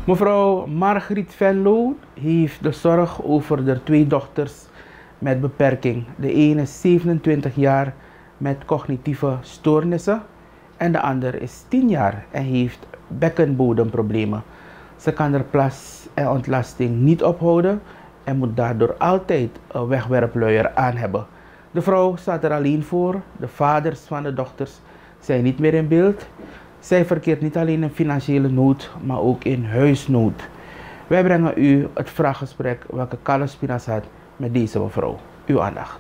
Mevrouw Margriet Venlo heeft de zorg over de twee dochters met beperking. De ene is 27 jaar met cognitieve stoornissen en de andere is 10 jaar en heeft bekkenbodemproblemen. Ze kan er plas en ontlasting niet ophouden en moet daardoor altijd een wegwerpluier aan hebben. De vrouw staat er alleen voor, de vaders van de dochters zijn niet meer in beeld. Zij verkeert niet alleen in financiële nood, maar ook in huisnood. Wij brengen u het vraaggesprek welke Carlos Spinas had met deze mevrouw. Uw aandacht.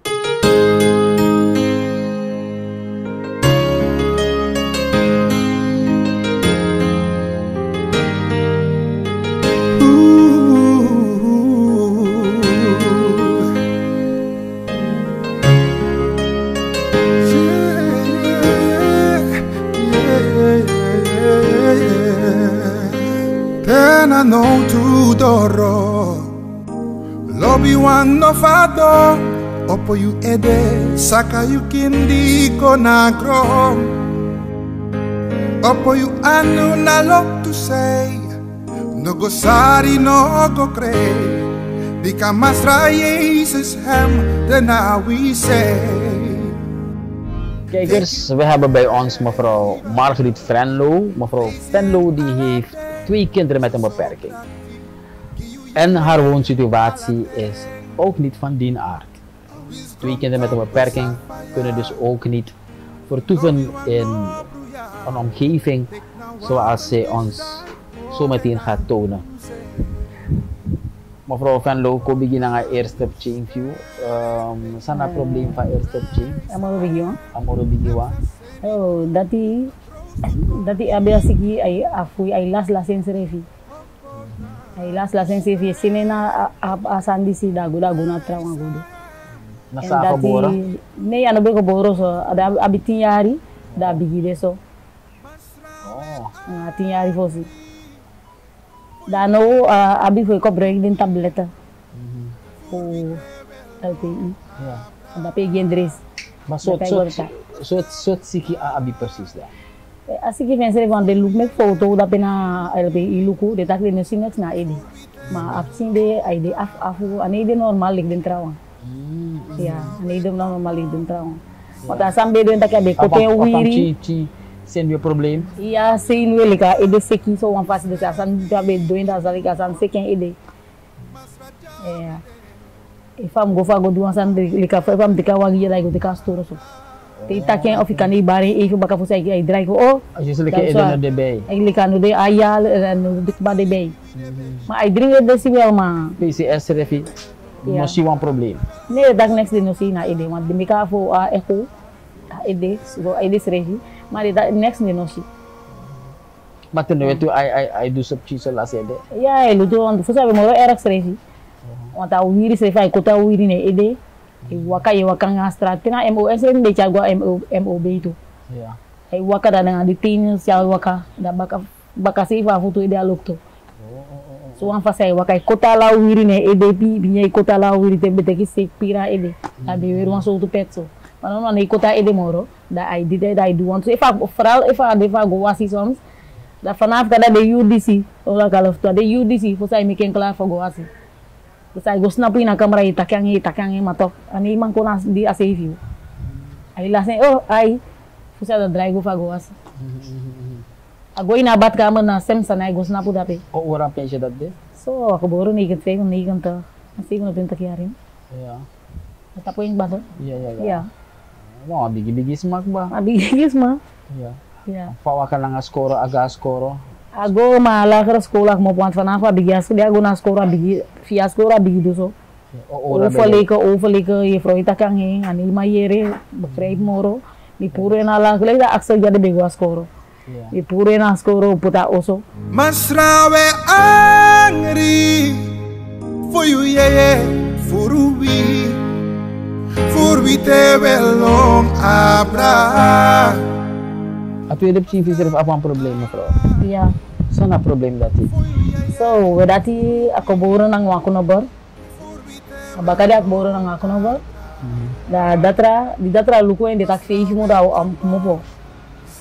Tena no tu doro Lobby wan no fado Opo you ede Saka you kindi ko nagro Opo you anu na lok to say No go sari no go kre Dika masra Jesus hem Den we say. Kijkers, we hebben bij ons mevrouw Margriet Venlo. Mevrouw Venlo die heeft 2 kinderen met een beperking. En haar woonsituatie is ook niet van die aard. 2 kinderen met een beperking kunnen dus ook niet vertoeven in een omgeving zoals zij ons zo meteen gaat tonen. Mevrouw Venlo, ko beginnen aan eerste chain view. Sana probleem van eerste chain. Amoro bigyan. Amoro bigiwa. Oh, dati abiyasiki ay afui ay las refi. Ay las refi sine na asandi si dago na trauma godo. Nasa ako bora? Ne ano be ko boro so ada abitin yari da bigide so. Oh. Tin yari fosi. Da no abi foi ko break din tableta. O LPI. Ja. Da pe gendres. Maar soort siki abi precies daar. Assim que vem ser quando ele look make foto da pena LPI luku de tak de sinex na ede. Ma apsin de ai de afu ane de normal lik den trawan. Ya, ane de normal lik den trawan. Maka sambe de tak be kote wiri. Sen weer probleem? Ja, sen we lika ede seki so wan fasi de asan da be doinda zalika asan seken ede. Ja. Ifam go fa go duan san lika fa fam de ka wagi da go de ka storo so. Tita ken of ikani bare even baka fu say ay dry ko oh als je zulke eden na de bay ay likano de ayal no dik ba de bay ma ay drink de si wel ma PCS refi no si wan probleem ne dag next de no si na ede want de mika fu echo ede so ede refi ma de next de no si maar ten wetu ay do sub chiso la sede ya ay ludo on fu sabe mo RX refi want a wiri se fa ko ta wiri ne ede waka ngastra tina MOS rin de chagwa MOB itu. Ya. Ay waka da nga ditin siya waka da baka sifa futu ide alokto. So an fa say waka kota la wiri ne EDP binya kota la wiri te beteki se pira ede. Da be wer wan so tu petso. Mano ne kota ede moro da I did that I do want so if I defa go wasi soms da fanaf kada de UDC ola kalofto de UDC fo say miken klar fo go wasi. Saya gosna pina kamera itakang matok ani man ko nas di asave ay lasne oh ay fusa da drive go fagoas agoy na bat ka man na sem sanay gosna pu dape o ora pensa dadde so ako boro ni ket ni kanta asi ko na pinta kiarin ya tapo yung bato ya no bigi smak ba abigis ma ya fawa ka lang skoro aga skoro ago malah ke sekolah mau puan fanafa bigas dia ago na skora bigi fiaskora bigi doso o faleke ye froita kangi ani mayere bekrei moro ni pure na la kle da aksel jade bego skoro ni pure na skoro puta oso Masrawe angri for you furuwi te belong abra. Atu edep si fisir apa problema mevrouw? Iya. Sana probleem dati. So, dati ako boro nang wako nobor. Abakadi ako boro nang wako nobor. Da di datra luku yang detak feish mo daw mo po.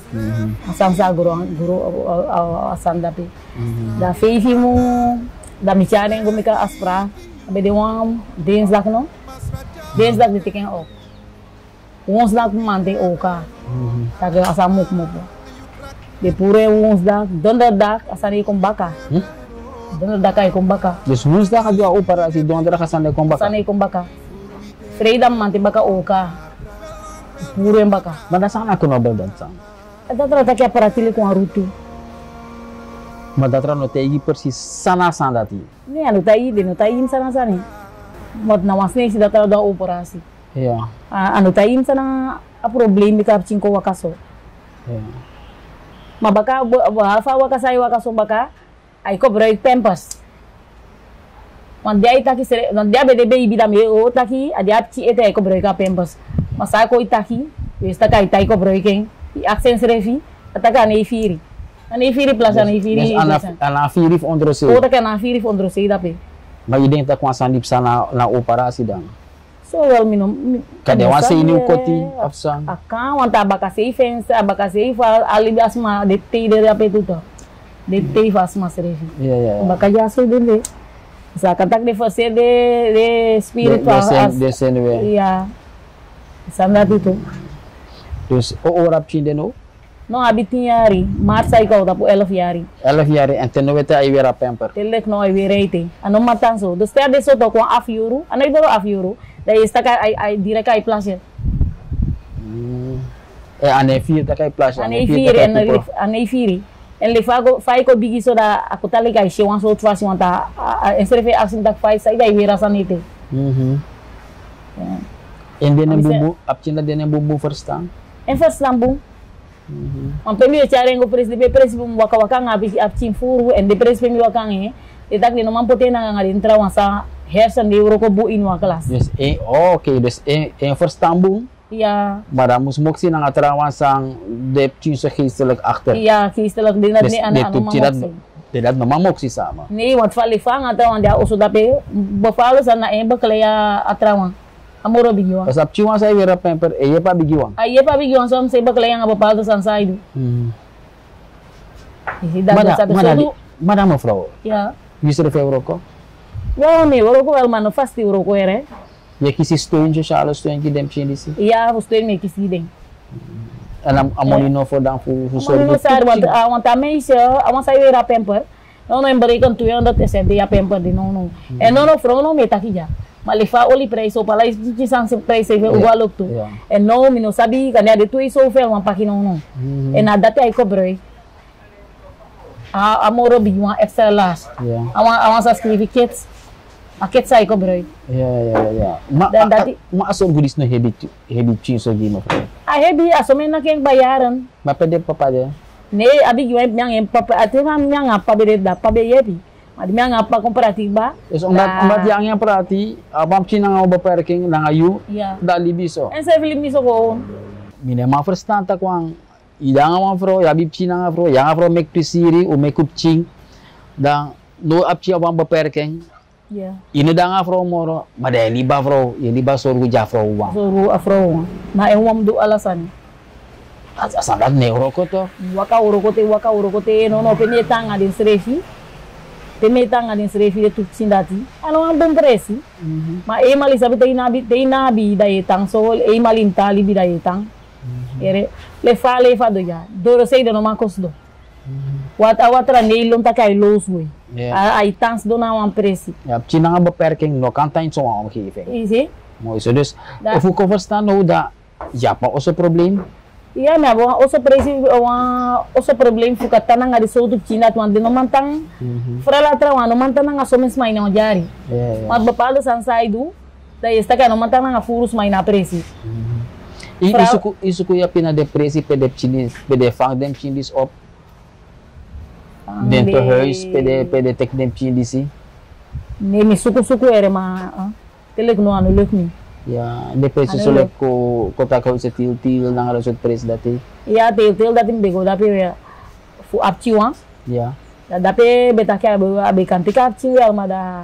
Asam sa guru asan dapi. Da feifi mu da michane gumika aspra. Abe de wam dens dak no. Dens dak de teken op. Ons dak mante oka. Taga asamuk mo. De pure ons dak donder dak asani kom baka. Donder dak ay kom baka. Dus woensdag had je al operatie, donderdag gaan ze komen. Asani kom baka. Freedom mante baka oka. Pure baka. Maar dat zijn ook nog wel dat zijn. Dat trata que aparatili com a rutu. Maar dat er nog tegen precies sana sandati. Nee, anu tá aí sana sana. Mot na wasne si data da operasi. Ja. Anu tá aí sana a problema que apcin ko wakaso. Ja. Ma baka fa wakasai wakaso baka ai ko break pempas. Wan dia ita ki sere, wan dia bede baby da me o ta ki a dia apci eta ai ko break a pempas. Masa ko ita ki, esta kai tai ko breaking. I accent refi, ataka na ifiri. Ana ifiri plus ana ifiri. Ana ifiri onder se. Ota ka na ifiri onder se dape. Maar je denkt dat kwam sanip sana na operatie dan. So wel minom. Kade wan se ini koti afsan. Aka wan ta baka se fence, baka se fa ali asma de te de dape tuto. De te fa asma refi. Ja ja. Baka ja so de. Sa katak de fase de spirit de senwe. Ja. Samna tuto. Dus orap chinde no? No habitin yari, marsa ikaw tapo 11 yari. 11 jaar en ten wete ay weer pamper. Telek no ay wereite. Ano matanso? Dus ter de soto kwa €1. Ano ito €1? Dahil ista ka ay dire ka ay plasya. Ane firi ta kay plasya. Ane firi. En le fago fai ko bigi so da ako tali kay she wan so trust wan ta esrefe asin tak fai sai dai wera sanite. En denen bubu apchinda denen bubu verstaan. En verstaan want pemi charengo preside bum waka waka ngabi apchin furu en de pemi waka nge etak de no man potena ngari entra wansa hersen de euro ko bu in wa kelas. Dus oké, dus en verstaan bum. Ja. Maar dan moest moksi nang atrawan sang de pchinse geestelijk achter. Ja, geestelijk dinat ni ana dat no moksi sama. Nee, want fali fang atrawan dia oso dape befalo sana en bakleya atrawan. Amoro bigyan. Pas apchiwan sa wera pamper e pa bigyan. Ay pa bigyan so sa bakleya nga papalo sa side. Madame mevrouw. Ja. Wie is er voor ko? Ja, nee, waro ko almano fasti waro ko ere. Je kisi steun sociale steun ki dem chinisi. Ja, ho steun me kisi den. En amolino voor dan voor so. Amolino sa want a meisje, awan sa wera pamper. No embrekan tu yang dat SND ya pamper di no. En no fro no me takija. Malifa oli preso pala iti sang se preso ve ugalok tu. En no mino sabi kanya de tu iso fel wan pakino no. En adate ay ko broy. Amoro bigwan extra last. Awan sa certificates. Akit sa ko broy. Ja. Ma aso gudis no hebi chinso gi mo. Hebi aso men na ken bayaran. Ma pede papa de. Ne abi gwen nyang papa atema nyang apa bede da pa be yebi. Adi nga pa komparatiba. Is omdat yang perhati, abam China nga beperking na ngayu, dali biso. En sa biso ko. Mine ma verstaan ta kwang idang nga vrouw, ya bib China nga vrouw, yang vrouw mek pisiri o mek kupching. Dan no apchi abam beperking. Ja. Ini da nga vrouw moro, madai liba vrouw, ye liba sorgu ja vrouw wang. Sorgu afro. Na enwam do alasan. Asandat ne urokoto. Waka urokote no penetanga din srefi. Temeta nga din srefi de tuksindati. Ano ang bom presi? Ma e mali sabi tay nabi dayetang so e malin tali bi dayetang. Ere le fa do ya. Doro sei do no makos do. Watra neilon ta kay los we. Ai tangs do na wan presi. Ja, China nga beperking no kantain so ang geven. Isi? Mooi so dus. Of u ko verstaan no da ja pa oso probleem. Iya na bo oso presi oso problem fuka tanang ari so tu China tuan de no mantang. Frala trawa no mantang nga so mes mai na jari. Mat bapalo san saidu. Da esta ka no mantang nga furus mai na presi. Isu ko ya pina depresi pede chinis pede fang dem chinis op. Den verhuis pede tek dem chinisi. Nee, mi suku ere ma telek no anu luk mi. Ja, depresi solek ko tak ko se til nang result pres dati. Ja, til dati bego dapi ya fu apchiwa. Ja. Dapi betake abe kantika apchiwa almada.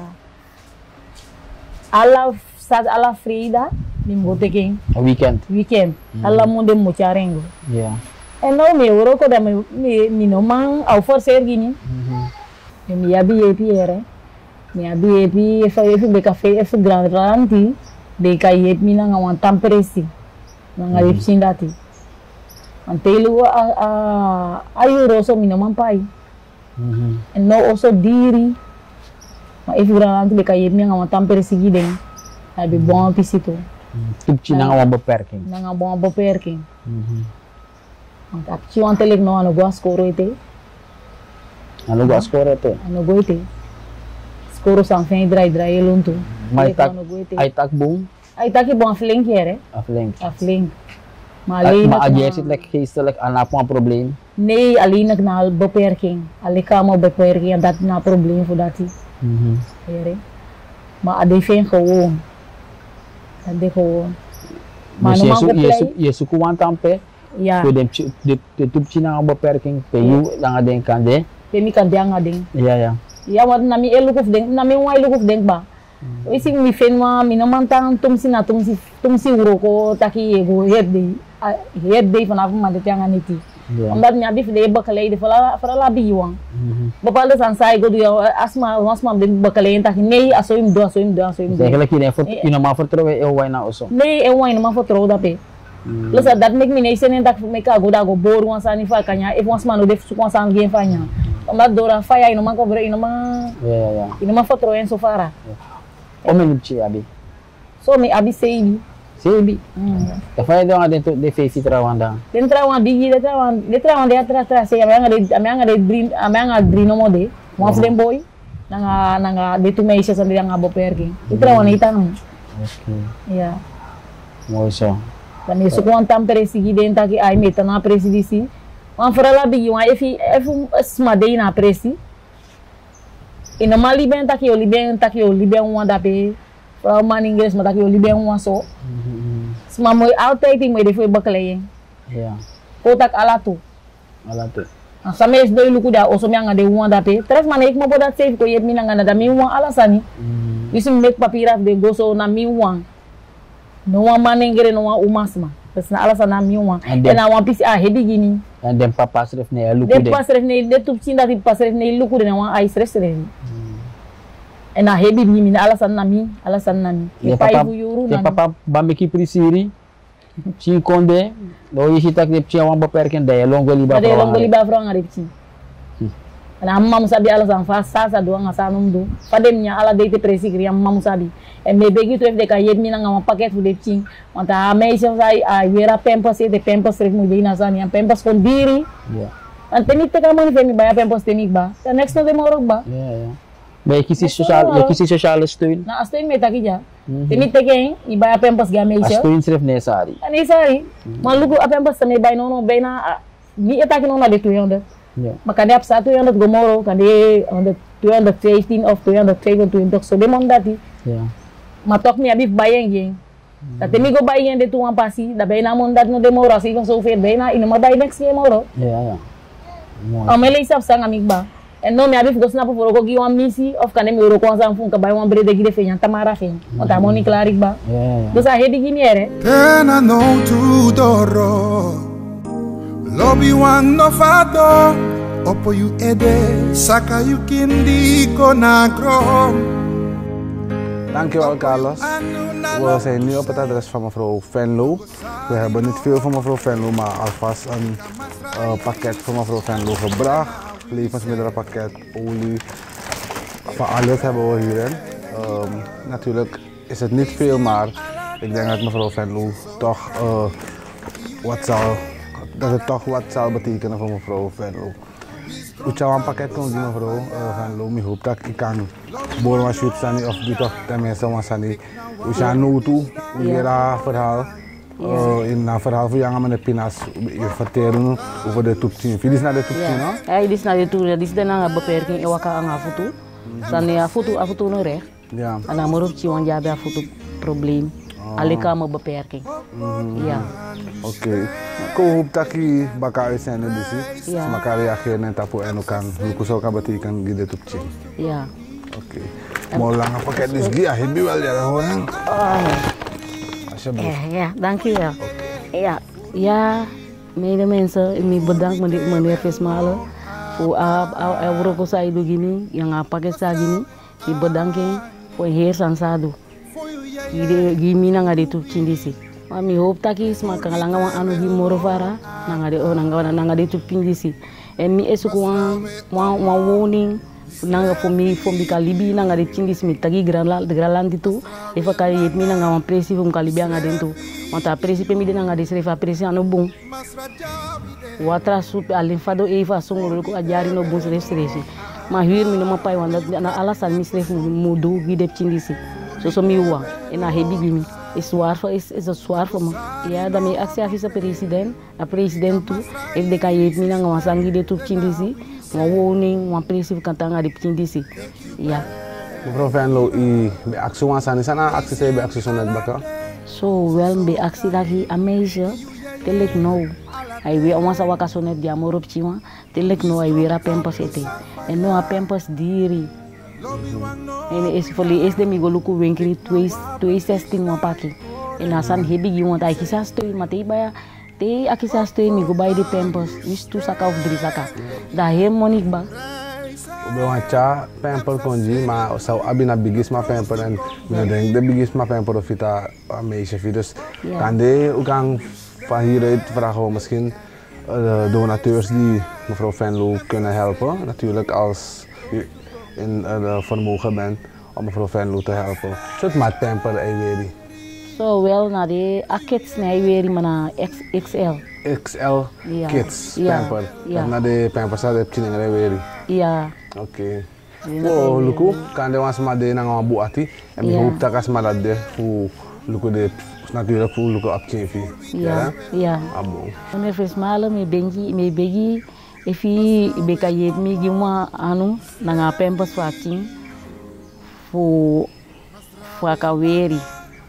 Ala frida mimbo teking. Weekend. Ala munde mo charengo. Ja. En nou me oro ko da me no man au forcer gini. Me abi epi ere. Me abi epi efi be café efi grand ranti de kayet mi na wan tampresi. Na ngalip sindati. Antelu ayuro so mi no man pai. En no also diri. Ma efi grand ranti be kayet mi na wan tampresi giden. Abi bom pisito. Tupci na nga beperking. Na nga bom beperking. Want ak ci wantelik no ano gua skoro ite. Ano gua skoro ite? Ano go ite. Skoro sang fen dry eluntu. Mai tak ai tak bung. Ai tak bom flink here. A flink. Maar ayer zit lekker geestelijk aan een probleem. Nee, alleen ik na beperking. Alleen kan maar beperking en dat na probleem voor dat hij. Maar ade fen gewoon. Ade gewoon. Maar je zoekt een tampe. Ja. So de tupci na beperking pe you lang adeng kan de. Pe mi kan dang adeng. Ja. Ya wat na mi elukuf deng, na mi wai lukuf deng ba. Isi mi fen ma mi no mantang tumsi uroko taki ego head day vanaf ma de tanga niti. Omdat mi abi de bakale de fala bi wang. Bapalde san sai go asma de bakale taki nei asoim do. Eigenlijk je ma vertrouwen e wai na oso. Nee, e wai ma vertrouwen dat pe. Plus dat make me nation en dat me ka go boor wan sani fa kanya if wan smano def su wan san gen fanya. Omdat dora faya ino man cobre ino man. Ja. Ino man vertrouwen so fara. O men chi abi. So me abi seibi. Da faya do nga de face trawanda. Den trawan bigi de trawan de atra se amanga de no mode. Mo fden boy. Nanga de tu meisha san de nga boperking. Trawan itang. Okay. Ja. Mooi zo. Dan is ook een tamperesi dentro que ai meta na presidisi. Wan frala bigi wan efi smade na presi. E no mali ben taki o liben wan dape. Fra man inglês ma taki o liben wan so. Sma mo altijd mo de foi bakaleyen. Ja. Kotak alatu. Sa mes do luku da o so mi anga de wan dape. Tres man ik mo bodat safe ko yet mi nanga da mi wan alasani. Isim make papira de goso na mi wan. No one manengere no one umasma. That's na alasan na mi wan. And I want pisi heavy gini. And then papa sref ne luku de. De pasref ne de tupcin dat pasref ne luku de na wan ai stress re. And I heavy gini na alasan na mi. De papa bambeki prisiri. Ci konde do yisitak de ci wan beperken de longo liba. De longo liba fra ngaripci. Na amma musabi alasan fa sasa do nga sanum do. Fademnya ala de te presigri amma musabi. En me begi tu de ka yet mina nga paket fu de ting. Want a meisje sai a yera pempas de pempas rek mu bina zani an pempas kon diri. Ja. An tenit te ka mani femi ba pempas tenik ba. Ta next no de morok ba. Ja. Bij kisi sociale steun. Na steun me takija. Tenit te ken i ba pempas ga meisje. Steun sref nesari. Ani sari. Malugo a pempas me ba no bena ni etaki no na de 200. Ja. Maar kan je op 200 gomoro, kan je 215 of 225, so de man dat die. Ja. Maar toch niet heb bayang ging. Dat de migo bayang de tuan pasi, dat bijna man dat no demoro, als ik zo ver bijna in maar bij next moro. Ja. Amele isap sang amig ba. En no me heb gosna voor ko gi wan misi of kan me euro kon san fun ka bay wan brede gi de fenya tamara fen. Want ta moni klarik ba. Ja. Dus a hedi gi niere. Tena no tu doro. Lobby wan no fado. Opo you ede, saka you kindi konagro. Dankjewel Carlos. We zijn nu op het adres van mevrouw Venlo. We hebben niet veel van mevrouw Venlo, maar alvast een pakket van mevrouw Venlo gebracht. Levensmiddelenpakket, olie, van alles hebben we hierin. Natuurlijk is het niet veel, maar ik denk dat mevrouw Venlo toch wat zal betekenen voor mevrouw Venlo. Ik zou een pakket kunnen doen mevrouw Venlo. Ik hoop dat ik kan boren shoot sani of die toch tenminste wat sani. We zijn nu toe, hier verhaal. In een verhaal van jongen met de pinas, je vertellen over de toeptien. Dit is naar de toeptien, no? Ja, dit is naar de toeptien. Dit is de beperking in waka aan foto. Dan ja, foto nog recht. Ja. En dan moet je want ja, foto probleem. Alleen kan mijn beperking. Ja. Oké. Ik hoop dat je bakka uitzenden dus. Ja. Maar kan reageren en tapo en ook kan. Hoe zou kan betekenen die de toeptien? Ja. Oké. Maar lange pakket dus die, heb je wel ja hoor. Ja, dankjewel. Ja, Medemensen, ik bedank meneer Vismalen voor Euroko Saidu gini, yang apa ke gini, ik bedank voor heer Sansado. Gimina ngade tu cindisi. Mami hope taki smaka kalanga wan anu gi morovara nangade tu pindisi. En mi esuku wan warning nanga fomi kalibi nangade cindisi mi tagi graland itu. Efa kali yet mi nanga wan presi fom kalibi ngade tu. Mata presi pemi de nangade srefa presi anu bung. Watra sup alinfado eva songolo ko ajari no bung sresi. Ma huir mi no mapai wan na alasan mi sref mudu gidep cindisi. So mi uang, ena hebi gimi. Is zwaar voor me. Ja, daarmee actie afisa president. A president toe, if de kayet mina nga wasangi de toe cindisi, wa woning, wa president kantanga de cindisi. Ja. Mevrouw Venlo, i be actie wansani sana actie say be actie sonet baka. So wel be actie lagi a meisje, telek no. Ai we wansa waka sonet dia morop chiwa, telek no ai we ra pempas ete. En no a pempas diri. En is volledig is de migoluku winkri 216 mapaki. En asan hebi giwant ai kisas toi matei baya te akisas toi migo bay de pampers wis tu saka of 3 saka. Da he monik ba. Obe wancha pamper konji ma sau abina bigis ma pamper en denk de bigis ma pamper of vita meisje dus kan de ukang van hieruit vragen we misschien donateurs die mevrouw Venlo kunnen helpen. Natuurlijk als in vermogen bent om mevrouw Venlo te helpen. Zet maar pamper eiweri. So wel na de kids na eiweri mana XL. XL kids pamper. Na de pamper sa de chining eiweri. Ja. Oké. Oh luku kan de was maar de nang bu ati. En mi hoop takas malad de fu luku de natuurlijk fu luku op chifi. Ja. Ja. Abo. Meneer Vismalen me begi Efi beka yet mi gima anu nanga pampers fating fu akaweri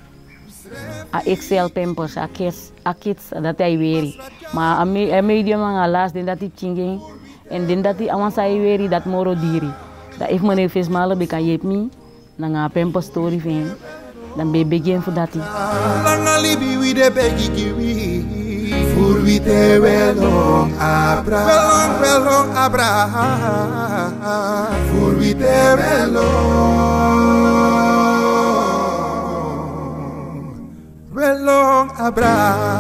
a XL pampers a kids dat ai weri ma a medium nga las den dat chinging en den dat awansa ai weri dat moro diri da if meneer Vismalen beka yet mi nanga pampers story fen dan be begin fu dati langa libi wi de begi kiwi voor wie te welong abra, welong abra, voor wie te welong abra.